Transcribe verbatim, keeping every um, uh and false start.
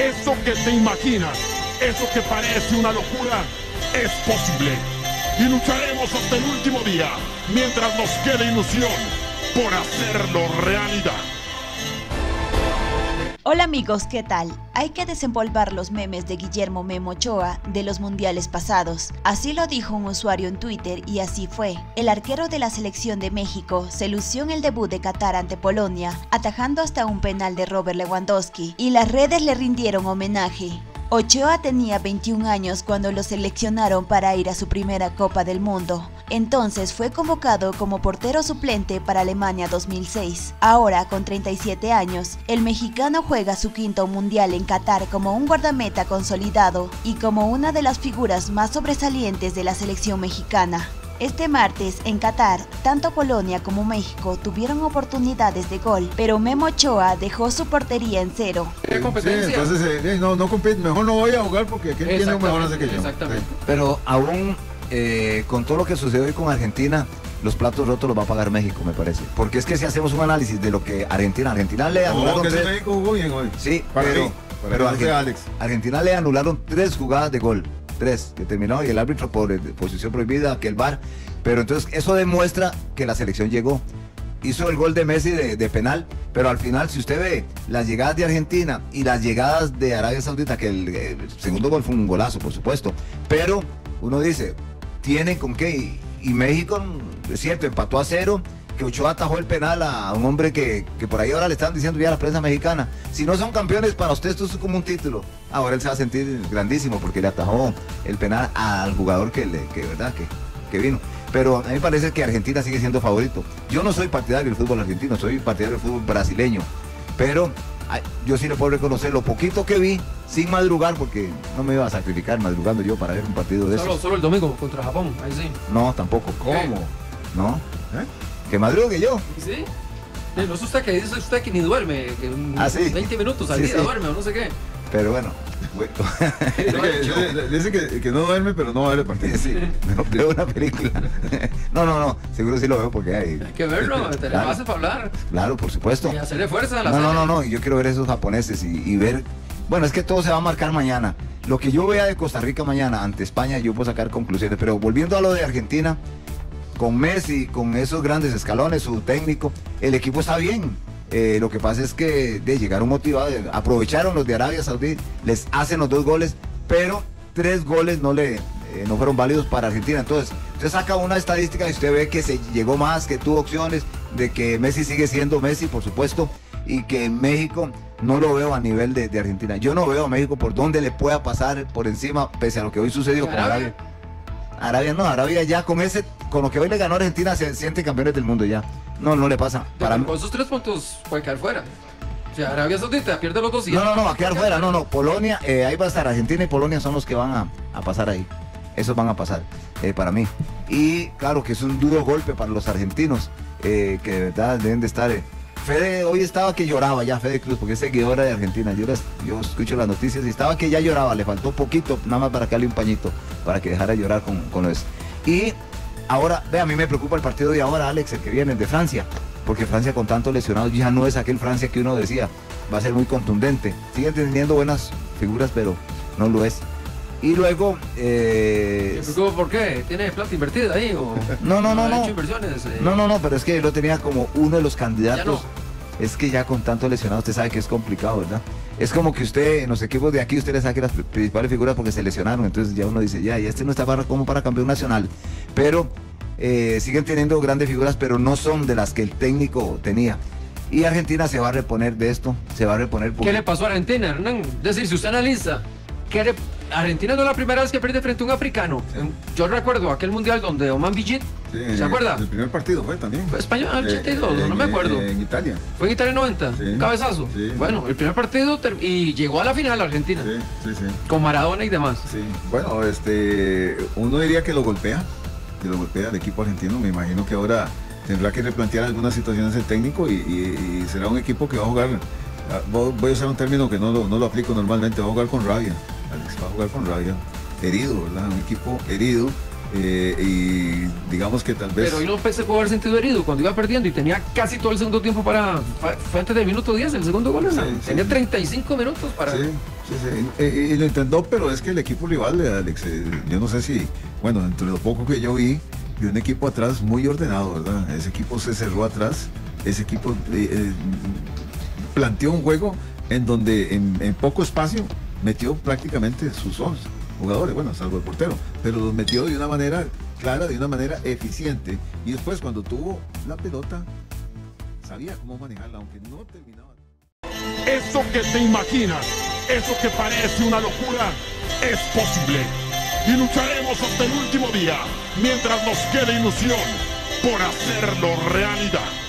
Eso que te imaginas, eso que parece una locura, es posible. Y lucharemos hasta el último día, mientras nos quede ilusión, por hacerlo realidad. Hola amigos, ¿qué tal? Hay que desempolvar los memes de Guillermo Memo Ochoa de los mundiales pasados. Así lo dijo un usuario en Twitter y así fue. El arquero de la selección de México se lució en el debut de Qatar ante Polonia, atajando hasta un penal de Robert Lewandowski, y las redes le rindieron homenaje. Ochoa tenía veintiún años cuando lo seleccionaron para ir a su primera Copa del Mundo. Entonces fue convocado como portero suplente para Alemania dos mil seis. Ahora, con treinta y siete años, el mexicano juega su quinto mundial en Qatar como un guardameta consolidado y como una de las figuras más sobresalientes de la selección mexicana. Este martes, en Qatar, tanto Polonia como México tuvieron oportunidades de gol, pero Memo Ochoa dejó su portería en cero. ¿Qué competencia? Sí, entonces, eh, no, no compite, mejor no voy a jugar porque aquel tiene un mejor hace que yo. Exactamente. Sí. Pero aún, eh, con todo lo que sucedió hoy con Argentina, los platos rotos los va a pagar México, me parece. Porque es que si hacemos un análisis de lo que Argentina, Argentina le anularon... tres... México jugó bien hoy. Sí, para pero, mí, para pero Argentina, Argentina, Alex. Argentina le anularon tres jugadas de gol. Tres, que terminó y el árbitro por posición prohibida, que el V A R, pero entonces eso demuestra que la selección llegó. Hizo el gol de Messi de, de penal, pero al final, si usted ve las llegadas de Argentina y las llegadas de Arabia Saudita, que el, el segundo gol fue un golazo, por supuesto, pero uno dice, ¿tienen con qué? Y, y México, es cierto, empató a cero, que Ochoa atajó el penal a un hombre que, que por ahí ahora le están diciendo ya a la prensa mexicana, si no son campeones, para usted esto es como un título. Ahora él se va a sentir grandísimo porque le atajó el penal al jugador que, le, que, ¿verdad? que, que vino. Pero a mí me parece que Argentina sigue siendo favorito. Yo no soy partidario del fútbol argentino, soy partidario del fútbol brasileño, pero ay, yo sí le puedo reconocer lo poquito que vi, sin madrugar, porque no me iba a sacrificar madrugando yo para ver un partido de solo, esos. Solo el domingo contra Japón, ahí sí. No, tampoco. ¿Cómo? ¿No? ¿Eh? Que madrugue yo. ¿Sí? No es usted que dice usted que ni duerme, que ah, sí. veinte minutos al sí, día sí. duerme o no sé qué. Pero bueno. Dice, dice que, que no duerme, pero no va a ver el partido. Sí, pero veo una película. No, no, no, seguro sí lo veo porque hay... Hay que verlo, te claro, le vas a hablar. Claro, por supuesto. Y hacerle fuerza a la No, serie. no, no, no, yo quiero ver esos japoneses y, y ver... Bueno, es que todo se va a marcar mañana. Lo que yo vea de Costa Rica mañana ante España, yo puedo sacar conclusiones. Pero volviendo a lo de Argentina, con Messi, con esos grandes escalones, su técnico, el equipo está bien. Eh, lo que pasa es que de llegaron motivados, aprovecharon los de Arabia Saudí, les hacen los dos goles, pero tres goles no le eh, no fueron válidos para Argentina. Entonces, usted saca una estadística y usted ve que se llegó más, que tuvo opciones, de que Messi sigue siendo Messi, por supuesto, y que en México no lo veo a nivel de, de Argentina. Yo no veo a México por donde le pueda pasar por encima, pese a lo que hoy sucedió con Arabia. Arabia no, Arabia ya con ese, con lo que hoy le ganó a Argentina, se sienten campeones del mundo ya. No, no le pasa. Para con esos tres puntos puede quedar fuera. O sea, Arabia Saudita pierde los dos y No, no, no, va a quedar fuera. No, no, Polonia, eh, ahí va a estar. Argentina y Polonia son los que van a, a pasar ahí. Esos van a pasar, eh, para mí. Y claro que es un duro golpe para los argentinos, eh, que de verdad deben de estar... Eh. Fede hoy estaba que lloraba ya, Fede Cruz, porque es seguidora de Argentina. Yo, las, yo escucho las noticias y estaba que ya lloraba, le faltó poquito, nada más para que darle un pañito, para que dejara de llorar con, con eso. Y ahora, ve, a mí me preocupa el partido de ahora, Alex, el que viene, el de Francia, porque Francia con tantos lesionados ya no es aquel Francia que uno decía, va a ser muy contundente. Siguen teniendo buenas figuras, pero no lo es. Y luego... Eh, ¿Por qué? ¿Tiene plata invertida ahí? O no, no, no, ha no. hecho inversiones, eh? No, no, no, pero es que lo tenía como uno de los candidatos. No. Es que ya con tanto lesionado usted sabe que es complicado, ¿verdad? Es como que usted, en los equipos de aquí, usted le saque las principales figuras porque se lesionaron. Entonces ya uno dice, ya, y este no está para, como para campeón nacional. Pero eh, siguen teniendo grandes figuras, pero no son de las que el técnico tenía. Y Argentina se va a reponer de esto, se va a reponer. Porque... ¿Qué le pasó a Argentina, Hernán? Es decir, si usted analiza, ¿qué le... Argentina no es la primera vez que pierde frente a un africano. Sí. Yo recuerdo aquel mundial donde Oman Bijit, sí, ¿se acuerda? El primer partido fue también. Fue España en ochenta y dos, eh, no me acuerdo. En, en Italia. Fue en Italia noventa, sí. Un cabezazo. Sí. Bueno, el primer partido y llegó a la final Argentina. Sí, sí, sí. Con Maradona y demás. Sí. Bueno, este, uno diría que lo golpea, que lo golpea el equipo argentino. Me imagino que ahora tendrá que replantear algunas situaciones el técnico y, y, y será un equipo que va a jugar, voy a usar un término que no lo, no lo aplico normalmente, va a jugar con rabia. Alex, va a jugar con rabia. Herido, ¿verdad? Un equipo herido eh, y digamos que tal vez... Pero hoy no se pudo haber sentido herido cuando iba perdiendo y tenía casi todo el segundo tiempo para... Fue antes del minuto diez el segundo gol, ¿no? Sí, tenía sí. treinta y cinco minutos para... Sí, Sí, sí, y, y lo intentó, pero es que el equipo rival, Alex, eh, yo no sé si, bueno, entre lo poco que yo vi, vi un equipo atrás muy ordenado, ¿verdad? Ese equipo se cerró atrás, ese equipo eh, eh, planteó un juego en donde en, en poco espacio metió prácticamente sus once jugadores, bueno, salvo el portero, pero los metió de una manera clara, de una manera eficiente, y después cuando tuvo la pelota, sabía cómo manejarla, aunque no terminaba. Eso que te imaginas, eso que parece una locura, es posible. Y lucharemos hasta el último día, mientras nos quede ilusión por hacerlo realidad.